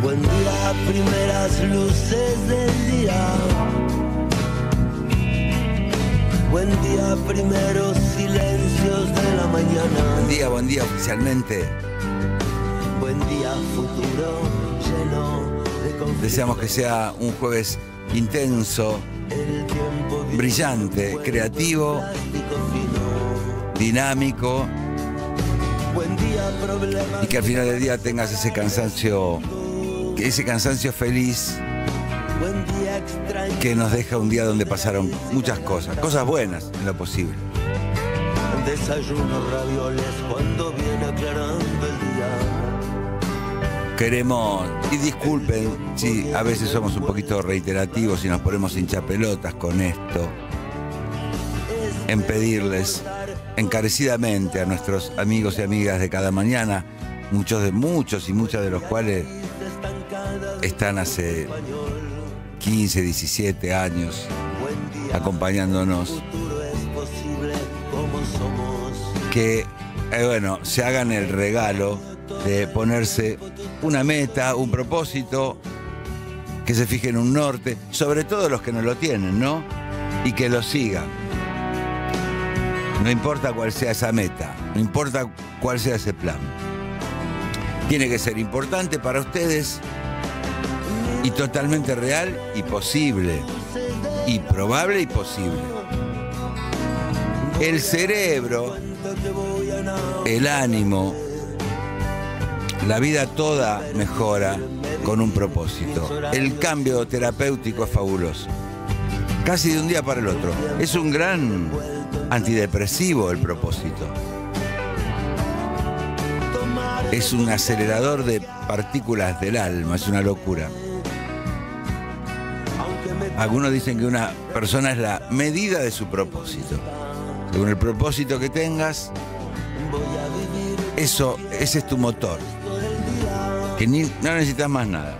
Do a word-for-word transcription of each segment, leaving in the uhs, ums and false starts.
Buen día, primeras luces del día. Buen día, primeros silencios de la mañana. Buen día, buen día oficialmente. Buen día, futuro lleno de confianza. Deseamos que sea un jueves intenso, brillante, creativo, dinámico, y que al final del día tengas ese cansancio, ese cansancio feliz que nos deja un día donde pasaron muchas cosas, cosas buenas en lo posible. Desayuno ravioles cuando viene aclarando el día. Queremos, y disculpen si a veces somos un poquito reiterativos y nos ponemos hinchapelotas con esto, en pedirles encarecidamente a nuestros amigos y amigas de cada mañana, muchos de muchos y muchas de los cuales están hace quince, diecisiete años acompañándonos, que eh, bueno, se hagan el regalo de ponerse una meta, un propósito, que se fijen un norte, sobre todo los que no lo tienen, ¿no? Y que lo sigan. No importa cuál sea esa meta, no importa cuál sea ese plan. Tiene que ser importante para ustedes y totalmente real y posible. Y probable y posible. El cerebro, el ánimo, la vida toda mejora con un propósito. El cambio terapéutico es fabuloso. Casi de un día para el otro. Es un gran antidepresivo el propósito. Es un acelerador de partículas del alma, es una locura. Algunos dicen que una persona es la medida de su propósito. Según el propósito que tengas, eso, ese es tu motor. Que ni, no necesitas más nada.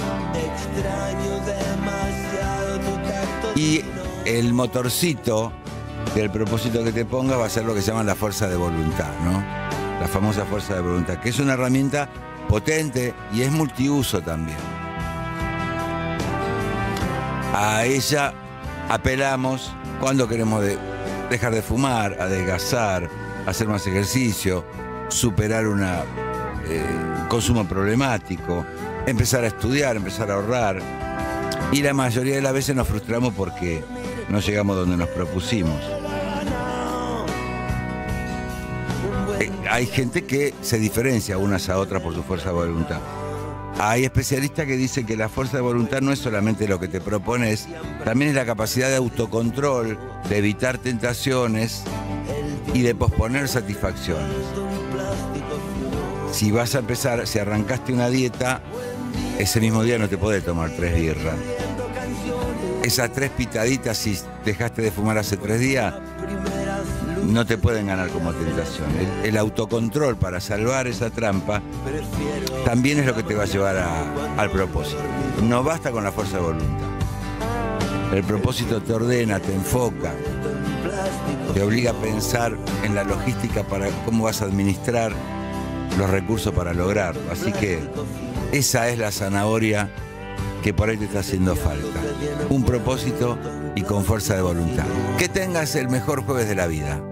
Y el motorcito del propósito que te pongas va a ser lo que se llama la fuerza de voluntad, ¿no? La famosa fuerza de voluntad, que es una herramienta potente y es multiuso también. A ella apelamos cuando queremos de, dejar de fumar, adelgazar, hacer más ejercicio, superar un eh, consumo problemático, empezar a estudiar, empezar a ahorrar. Y la mayoría de las veces nos frustramos porque no llegamos donde nos propusimos. Eh, hay gente que se diferencia unas a otras por su fuerza de voluntad. Hay especialistas que dicen que la fuerza de voluntad no es solamente lo que te propones, también es la capacidad de autocontrol, de evitar tentaciones y de posponer satisfacciones. Si vas a empezar, si arrancaste una dieta, ese mismo día no te podés tomar tres birras. Esas tres pitaditas, si dejaste de fumar hace tres días, no te pueden ganar como tentación. El, el autocontrol para salvar esa trampa también es lo que te va a llevar a, al propósito. No basta con la fuerza de voluntad. El propósito te ordena, te enfoca, te obliga a pensar en la logística para cómo vas a administrar los recursos para lograrlo. Así que esa es la zanahoria que por ahí te está haciendo falta. Un propósito y con fuerza de voluntad. Que tengas el mejor jueves de la vida.